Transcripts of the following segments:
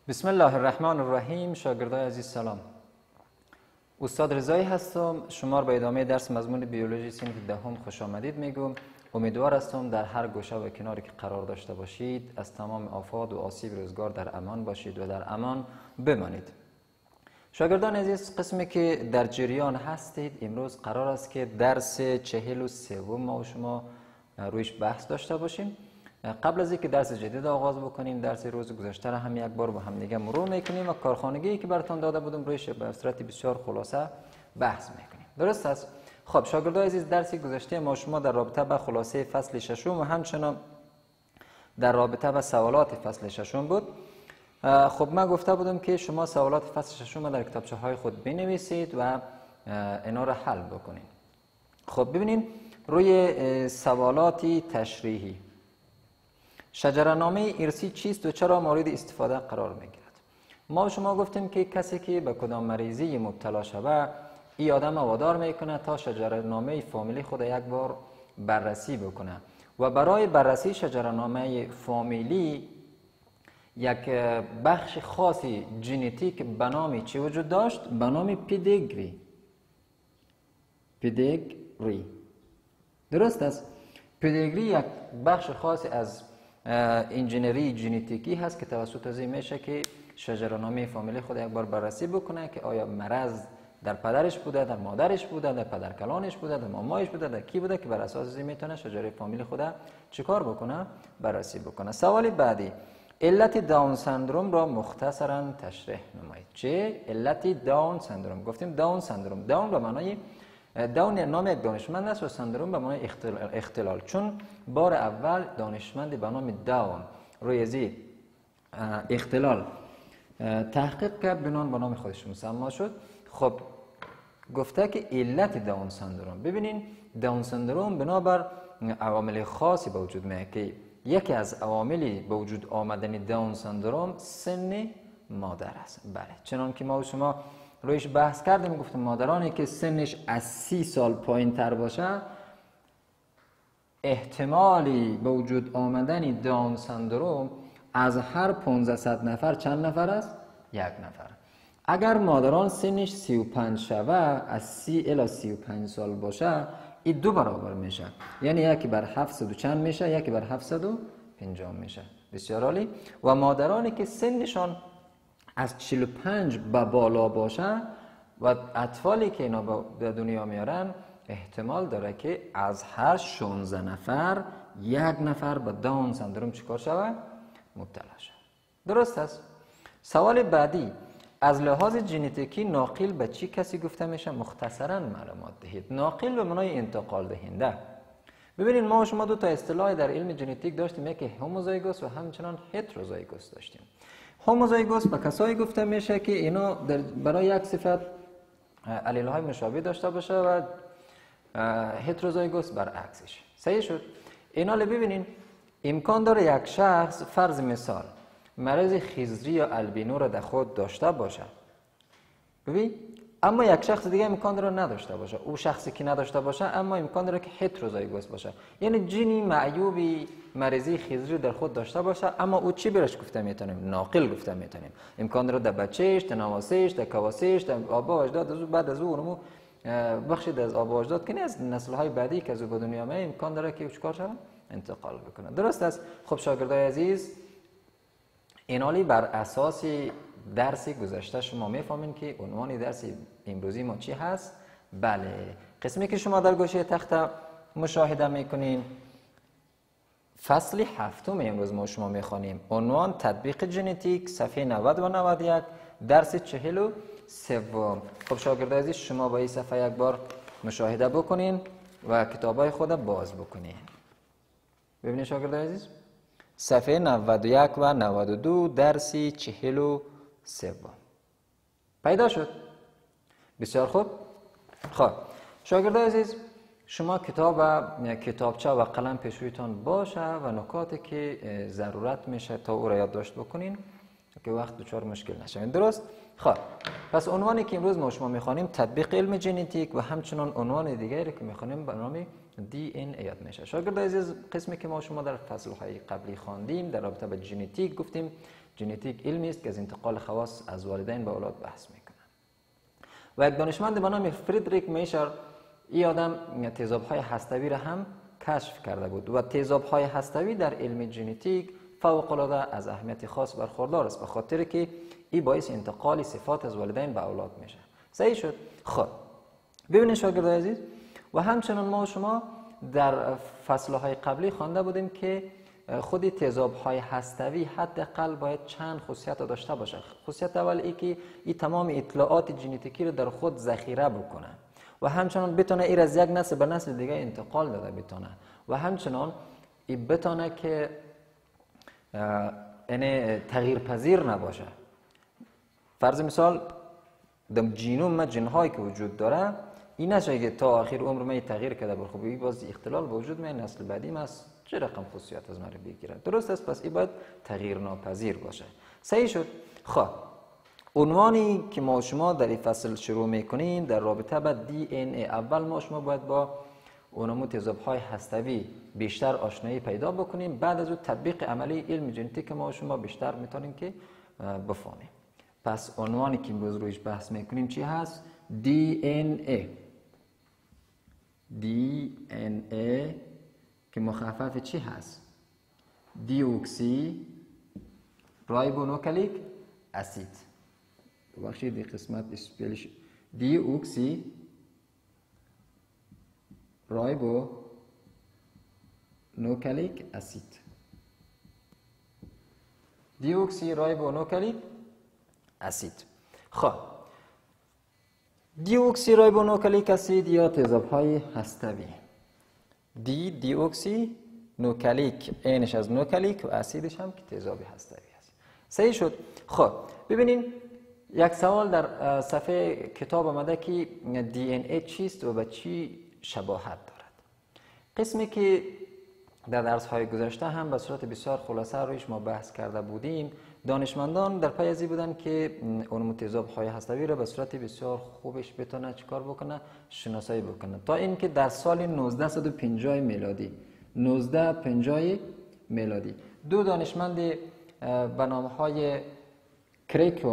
بسم الله الرحمن الرحیم. شاگردای عزیز سلام. استاد رضایی هستم. شما به ادامه درس مضمون بیولوژی صنف دهم خوش آمدید میگم. امیدوار هستم در هر گوشه و کناری که قرار داشته باشید از تمام آفات و آسیب روزگار در امان باشید و در امان بمانید. شاگردان عزیز، قسمی که در جریان هستید امروز قرار است که درس 43 ما و شما رویش بحث داشته باشیم. قبل از اینکه درس جدید آغاز بکنیم، درس روز گذشته را هم یک بار با هم دیگه مرور میکنیم و کارخانگی که براتون داده بودم رویش به صورت بسیار خلاصه بحث میکنیم. درست است؟ خب شاگردان عزیز، درس گذشته ما شما در رابطه با خلاصه فصل ششم و همچنان در رابطه با سوالات فصل ششم بود. خب من گفته بودم که شما سوالات فصل ششم در کتابچه های خود بنویسید و اینا را حل بکنید. خب ببینید روی سوالاتی تشریحی، شجره‌نامه ارثی چیست و چرا مورد استفاده قرار میگیرد؟ ما شما گفتیم که کسی که به کدام مریضی مبتلا شود این آدم وادار میکنه تا شجره‌نامه فامیلی خود یک بار بررسی بکنه و برای بررسی شجره‌نامه فامیلی یک بخش خاصی ژنتیک به نام چی وجود داشت؟ به نام پدیگری. درست است؟ پدیگری یک بخش خاصی از انجینری ژنتیکی هست که توسط از این میشه که شجره‌نامه فامیلی خود یک بار بررسی بکنه که آیا مرض در پدرش بوده، در مادرش بوده، در پدرکلانش بوده، در مامایش بوده، در کی بوده، که بر اساس از این میتونه شجره فامیلی خود چیکار بکنه؟ بررسی بکنه. سوال بعدی، علت داون سندروم را مختصرا تشریح نمایید. چه علت داون سندروم؟ گفتیم داون سندروم، داون به معنای داون نام یک دانشمند است و سندروم به معنای اختلال، چون بار اول دانشمندی به نام داون روی ازی اختلال تحقیق کرد، بنان به نام خودش مسمى شد. خب گفته که علت داون سندروم، ببینین داون سندروم بنابر عوامل خاصی به وجود میاد که یکی از عواملی به وجود آمدن داون سندروم سن مادر است. بله، چنان که ما و شما رویش بحث کردیم، گفتم مادرانی که سنش از 30 سال پایین تر باشه احتمالی به وجود آمدن داون سندروم از هر 1500 نفر چند نفر است؟ یک نفر. اگر مادران سنش 35 شوه، از 30 الی 35 سال باشه، این دو برابر میشه، یعنی یکی بر 700 چند میشه، یکی بر 750 میشه. بسیار عالی. و مادرانی که سنشان از 45 به بالا باشه و اطفالی که اینا به دنیا میارن احتمال داره که از هر 16 نفر یک نفر به داون سندروم چیکار شود؟ مبتلا شود. درست است؟ سوال بعدی، از لحاظ ژنتیکی ناقل به چی کسی گفته میشه؟ مختصرا معلومات دهید. ناقل به معنای انتقال دهنده. ببینید ما و شما دو تا اصطلاح در علم ژنتیک داشتیم، یکی هوموزایگوس و همچنان هتروزایگوس داشتیم. هوموزایگوس به کسایی گفته میشه که اینا برای یک صفت الیل های مشابه داشته باشه و هتروزایگوس برعکسش. صحیح شد؟ اینا رو ببینین امکان داره یک شخص فرض مثال مرض خضری یا البینو را در خود داشته باشه، ببین، اما یک شخص دیگه امکان داره نداشته باشه. او شخصی که نداشته باشه اما امکان داره که هتروزایگوس باشه، یعنی جینی معیوبی مرضی خضری در خود داشته باشه اما او چی برش گفته میتونیم؟ ناقل گفته میتونیم. امکان داره در بچهش، در نواسش، در کواسش، در آبا و اجداد، از بعد از او بخشی از آبا و اجداد که از نسل های بعدی که از او به دنیا میاد امکان داره که چیکار شه؟ انتقال بکنه. درست است؟ خب شاگردای عزیز، اینالی بر اساس درس گذشته شما میفهمین که عنوان درس امروزی ما چی هست؟ بله، قسمی که شما در گوشه تخت مشاهده میکنین فصل هفتم امروز ما شما میخوانیم. عنوان تطبیق ژنتیک، صفحه 90 و 91، درس 43. خب شاگردای عزیز، شما با این صفحه یک بار مشاهده بکنین و کتابای خود باز بکنین. ببینید شاگردای عزیز، صفحه 91 و 92 درس 43 پیدا شد. بسیار خوب. خب شاگردای عزیز، شما کتابچه و قلم پیش رویتان باشه و نکاتی که ضرورت میشه تا او را یادداشت بکنین که وقت دچار مشکل نشوین. درست؟ خب پس عنوانی که امروز ما شما میخوانیم تطبیق علم ژنتیک و همچنان عنوان دیگری که میخوانیم به نام DNA یاد میشه. شاگردای عزیز، قسمی که ما شما در فصل‌های قبلی خواندیم در رابطه با ژنتیک گفتیم ژنتیک علمی است که از انتقال خواص از والدین به اولاد بحث میکنه. و یک دانشمند به نام فریدریک میشر این آدم تیزاب‌های هسته‌ای را هم کشف کرده بود و تیزاب‌های هسته‌ای در علم ژنتیک فوق‌العاده از اهمیت خاص برخوردار است، به خاطر که این باعث انتقال صفات از والدین به اولاد میشه. صحیح شد؟ خب ببینید شاگردای عزیز، و همچنان ما و شما در فصل‌های قبلی خوانده بودیم که خود تیزاب‌های هسته‌ای حداقل باید چند خاصیت داشته باشه. خاصیت اول ای که این تمام اطلاعات ژنتیکی رو در خود ذخیره بکنه و همچنان بتونه این از یک نسل به نسل دیگه انتقال داده بتونه و همچنان این بتونه که یعنی تغییر پذیر نباشه. فرض مثال در ژنوم ما جن‌هایی که وجود داره این نشه که تا آخر عمر من تغییر کرده بر خوبی باز اختلال به وجود میاد، نسل بعدی ما چه رقم خصوصیت از من بگیره. درست است؟ پس این باید تغییر ناپذیر باشه. صحیح شد؟ خب عنوانی که ما شما در این فصل شروع میکنیم در رابطه با DNA، اول ما شما باید با اونمو تیزاب‌های هسته‌ای بیشتر آشنایی پیدا بکنیم، بعد از اون تطبیق عملی علم ژنتیک ما شما بیشتر میتونیم که بفهمیم. پس عنوانی که امروز رویش بحث میکنیم چی هست؟ DNA که مخفف چی هست؟ دیوکسی رایبونوکلیک اسید. بخشید این قسمت اسپلش دیوکسی رایبونوکلیک اسید. دیوکسی رایبونوکلیک اسید. خب دیوکسی رایبونوکلیک اسید یا تیزاب‌های هسته‌ای. دیوکسی نوکلیک، اینش از نوکلیک و اسیدش هم که تیزاب هسته‌ای است. صحیح شد؟ خب ببینین یک سوال در صفحه کتاب آمده که DNA چیست و به چی شباهت دارد. قسمی که در درس‌های گذشته هم به صورت بسیار خلاصه رویش ما بحث کرده بودیم، دانشمندان در پی از این بودن که اون تیزاب‌های هسته‌ای را به صورت بسیار خوبش بتونه چیکار بکنه، شناسایی بکنه، تا اینکه در سال 1950 میلادی دو دانشمند به نام‌های کریک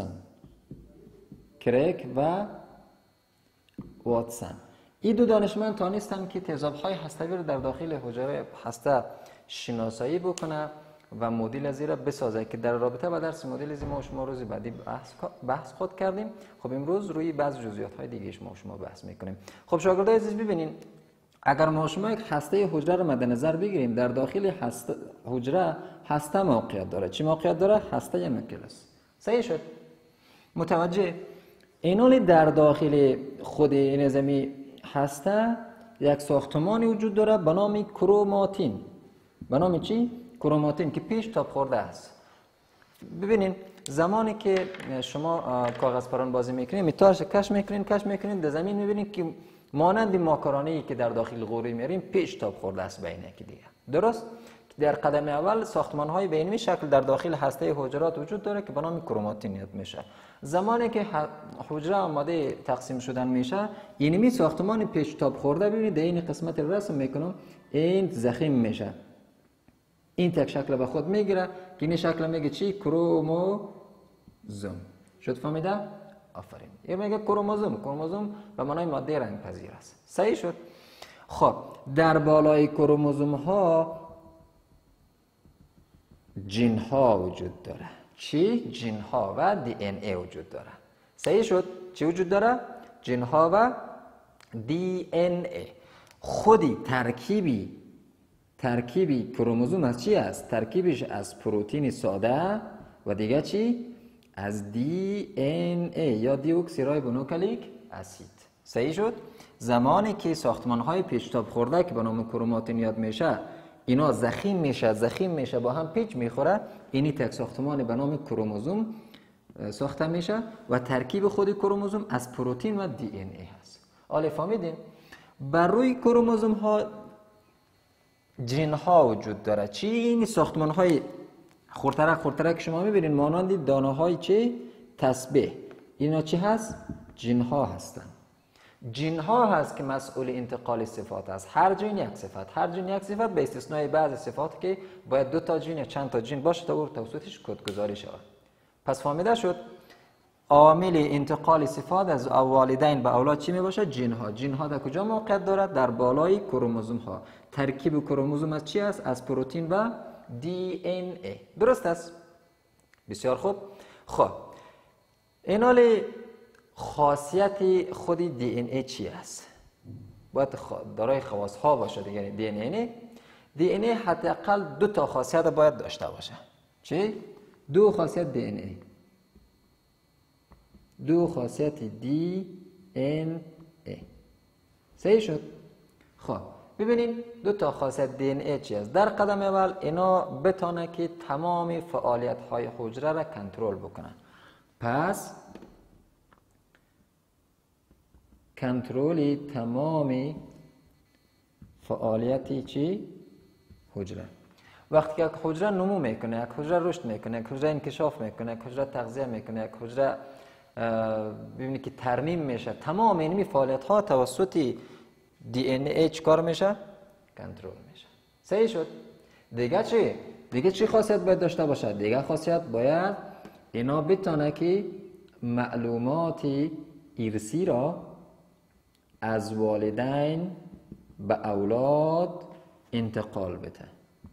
و واتسون این دو دانشمند توانستند که تیزاب‌های هسته‌ای را در داخل حجره هسته شناسایی بکنه و مدل از را بسازه که در رابطه با درس مدل از ما شما روز بعدی بحث خود کردیم. خب امروز روی بعض جزئیات‌های دیگه ما شما بحث می‌کنیم. خب شاگردای عزیز ببینین، اگر ما شما یک هسته حجره را مد نظر بگیریم، در داخل حجره هسته موقعیت داره. چی موقعیت داره؟ هسته نوکلئوس. صحیح شد؟ متوجه؟ اینولی در داخل خود نظامی هسته یک ساختمانی وجود داره به نام کروماتین. به نام چی؟ کروماتین که پیش تاب خورده است. ببینین زمانی که شما کاغذ پران بازی میکنید میتارش کش میکنین در زمین میبینید که مانند ماکارونی که در داخل قوری میاریم پیش تاب خورده است بین یکی دیگه. درست؟ در قدم اول ساختمان های به این شکل در داخل هسته حجرات وجود داره که به نام کروماتین یاد میشه. زمانی که حجره آماده تقسیم شدن میشه، اینمی ساختمان پیش تاب خورده ببینید در این قسمت رسم میکنم این زخیم میشه، این تک شکل به خود میگیره که این شکل میگه چی؟ کروموزوم. شد فهمیده؟ آفرین. این میگه کروموزوم به معنای ماده رنگ پذیر است. صحیح شد؟ خب در بالای کروموزوم ها ژن ها وجود داره. چی؟ ژن ها و دی ان ای وجود داره. صحیح شد؟ چی وجود داره؟ ژن ها و دی ان ای. خودی ترکیبی کروموزوم از چی است؟ ترکیبش از پروتئین ساده و دیگه چی؟ از دی ان ای یا دیوکسی رایبونوکلیک اسید. صحیح شد؟ زمانی که ساختمان‌های پیچ‌تاب خورده که به نام کروماتین یاد میشه، اینا زخیم میشه با هم پیچ میخوره، اینی تک ساختمان به نام کروموزوم ساخته میشه و ترکیب خود کروموزوم از پروتئین و دی ان ای هست. حالا فهمیدین؟ بر روی کروموزوم ها ژن ها وجود داره. چی؟ این ساختمان های خردترک که شما میبینین مانند دانه های چه؟ تسبیح. اینا چی هست؟ ژن ها هستن. جین ها هست که مسئول انتقال صفات است. هر جین یک صفت، هر جین یک صفت، به استثنای بعض صفات که باید 2 تا جین یا چند تا جین باشه تا او توسطش کدگذاری شود. پس فهمیده شد عامل انتقال صفات از والدین به اولاد چی می باشه؟ جین ها. جین ها در کجا موقعیت دارد؟ در بالای کروموزوم ها. ترکیب کروموزوم از چی است؟ از پروتئین و دی ان ای. درست است؟ بسیار خوب. خب این حالی خاصیت خود دی ان ای چی است؟ باید دارای خواص ها باشه دیگه. دی ان ای حداقل 2 تا خاصیت باید داشته باشه. چی؟ 2 خاصیت دی ان ای. 2 خاصیت دی ان ای. صحیح شد؟ خب ببینید 2 تا خاصیت دی ان ای چی است؟ در قدم اول اینا بتونه که تمام فعالیت های حجره را کنترل بکنن. پس کنترل تمام فعالیتی چی؟ حجره. وقتی که یک حجره نمو میکنه، یک حجره رشد میکنه، یک حجره انکشاف میکنه، یک حجره تغذیه میکنه، یک حجره ببینید که ترمیم میشه، تمام این فعالیت ها توسط دی ان ای کار میشه؟ کنترل میشه. صحیح شد؟ دیگه چی؟ دیگه چی خاصیت باید داشته باشه؟ دیگه خاصیت باید اینا بتونه که معلومات ارثی را از والدین به اولاد انتقال بده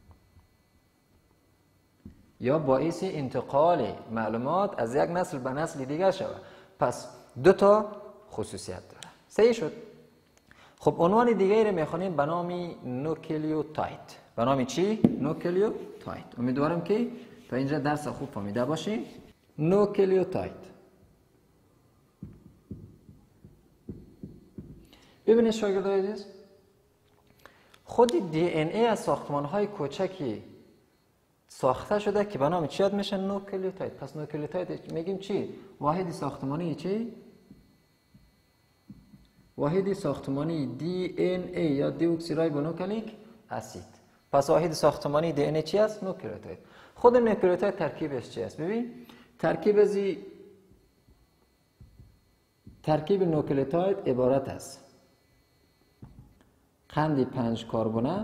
یا باعث انتقال معلومات از یک نسل به نسل دیگر شود. پس 2 تا خصوصیت داره. صحیح شد؟ خب عنوان دیگری رو میخوانیم به نام نوکلیوتاید. به نام چی؟ نوکلیوتاید. امیدوارم که تا اینجا درس خوب فهمیده باشیم. نوکلیوتاید. ببینید شاگردای عزیز، خود دی ان ای از ساختمان‌های کوچکی ساخته شده که به نام چی یاد میشه؟ نوکلیوتاید. پس نوکلیوتاید میگیم چی؟ واحد ساختمانی چی؟ واحد ساختمانی دی ان ای یا دی اکسیرایبونوکلیک اسید. پس واحد ساختمانی دی ان ای چی است؟ نوکلیوتاید. خود نوکلیوتاید ترکیبش چی است؟ ببین ترکیب نوکلیوتاید عبارت است قند 5 کربونه،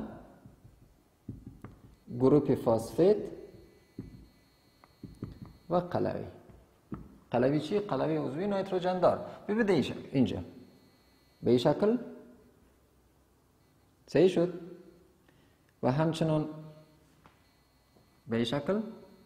گروپ فسفت و قلوی. قلوی چی؟ قلوی عضوی نیتروژن دار. ببینید اینجا به این شکل. صحیح شد؟ و همچنان به این شکل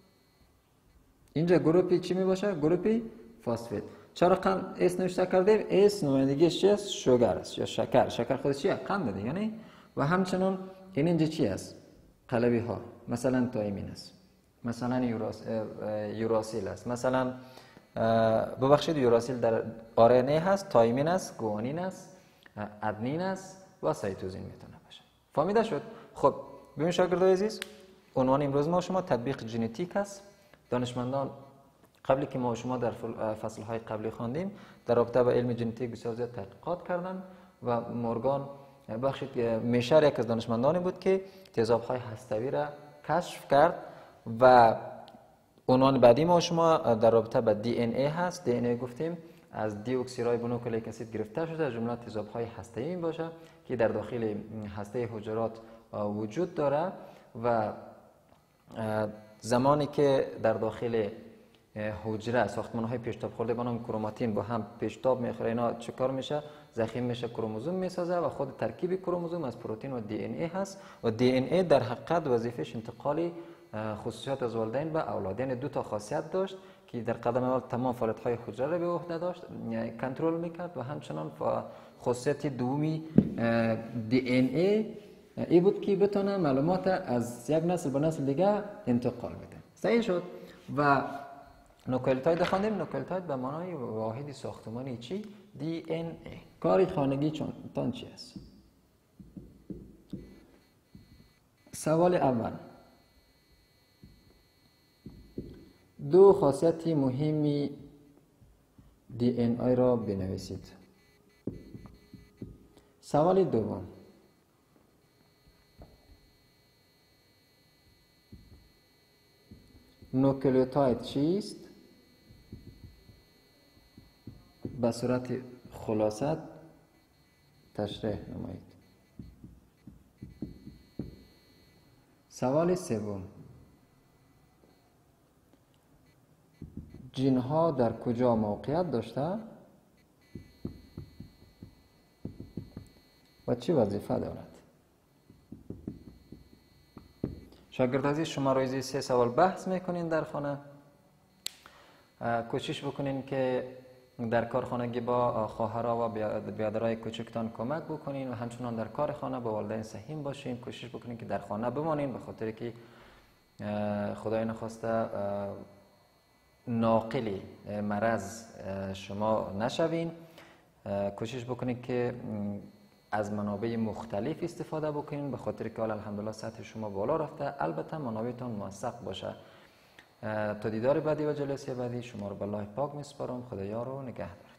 اینجا گروپی چی می باشه؟ گروپی فسفت. چرا قند اس نوشته کردیم؟ اس نمایندگیش چی است؟ شوگر است یا شکر. شکر خودش چیه؟ قند دیگه نه؟ و همچنان اینجا چی است؟ قلوی ها. مثلا تایمین است، مثلا یوراسیل است، مثلا ببخشید یوراسیل در آر ان ای هست، تایمین است، گوانین است، ادنین است و سایتوزین میتونه باشه. فهمیده شد؟ خب ببین شاگردای عزیز، عنوان امروز ما شما تطبیق ژنتیک است. دانشمندان قبلی که ما شما در فصل‌های قبلی خواندیم در رابطه با علم ژنتیک بسیار زیاد تحقیقات کردن و مورگان بخشید میشر یک از دانشمندانی بود که تیزاب‌های هسته‌ای را کشف کرد و عنوان بعدی ما شما در رابطه با دی ان ای هست. دی ان ای گفتیم از دی اکسیرایبونوکلیک اسید گرفته شده، از جمله تیزاب‌های هسته‌ای باشه که در داخل هسته حجرات وجود داره و زمانی که در داخل حجره ساختمان‌های پیشتاب خورده به نام کروماتین با هم پیشتاب می‌خوره، اینا چیکار میشه؟ ضخیم میشه، کروموزوم میسازه و خود ترکیب کروموزوم از پروتئین و دی ان ای هست و دی ان ای در حقیقت وظیفه‌اش انتقال خصوصیات از والدین به اولاد. یعنی 2 تا خاصیت داشت که در قدم اول تمام فعالیت‌های حجره را به عهده داشت، کنترل میکرد و همچنان خاصیت دومی دی ان ای ای بود که بتونه معلومات از یک نسل به نسل دیگه انتقال بده. صحیح شد؟ و نوکلیوتاید خواندیم. نوکلیوتاید به معنای واحد ساختمانی چی؟ دی ان ای. کار خانگی تان چی است؟ سوال اول، 2 خاصیت مهمی دی ان ای را بنویسید. سوال دوم، نوکلیوتاید چیست؟ به صورت خلاصه تشریح نمایید. سوال سوم، جنها در کجا موقعیت داشته و چه وظیفه دارد؟ شاگرد عزیز، شما روزی 3 سوال بحث میکنین در خانه. کوشش بکنین که در کارخانگی با خواهرها و برادرای کوچکتان کمک بکنین و همچنان در کار خانه با والدین سهیم باشین. کوشش بکنین که در خانه بمانین، به خاطر که خدای نخواسته ناقلی مرض شما نشوین. کوشش بکنین که از منابع مختلف استفاده بکنین، به خاطر که الحمدلله سطح شما بالا رفته. البته منابعتان موثق باشه. تا دیدار بعدی و جلسه بعدی شما رو به الله پاک میسپارم. خدایا رو نگهدار.